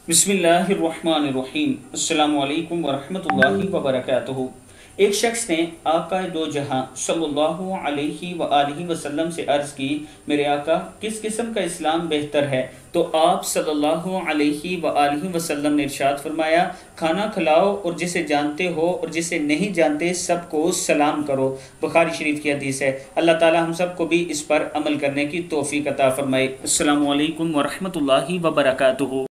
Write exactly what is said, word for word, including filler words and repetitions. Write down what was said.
बिस्मिल्लाहिर्रहमानिर्रहीम। अस्सलामु अलैकुम वरहमतुल्लाहि वबरकातुहू। एक शख्स ने आका दो जहां सल्लल्लाहु अलैहि वआलिहि वसल्लम से अर्ज़ की, मेरे आका किस किस्म का इस्लाम बेहतर है? तो आप सल्लल्लाहु अलैहि वआलिहि वसल्लम ने इरशाद फरमाया, खाना खिलाओ और जिसे जानते हो और जिसे नहीं जानते सबको सलाम करो। बुखारी शरीफ की हदीस है। अल्लाह ताला हम सबको भी इस पर अमल करने की तौफीक अता फरमाए। अस्सलामु अलैकुम वरहमतुल्लाहि वबरकातुहू।